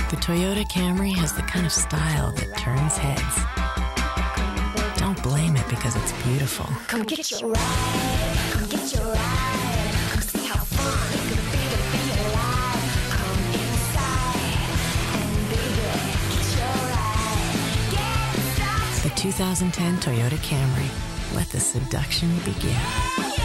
The Toyota Camry has the kind of style that turns heads. Don't blame it because it's beautiful. Come get your ride. Come get your ride. Come see how fun it's gonna be alive. Come inside and baby, get your ride. Get started. The 2010 Toyota Camry. Let the seduction begin.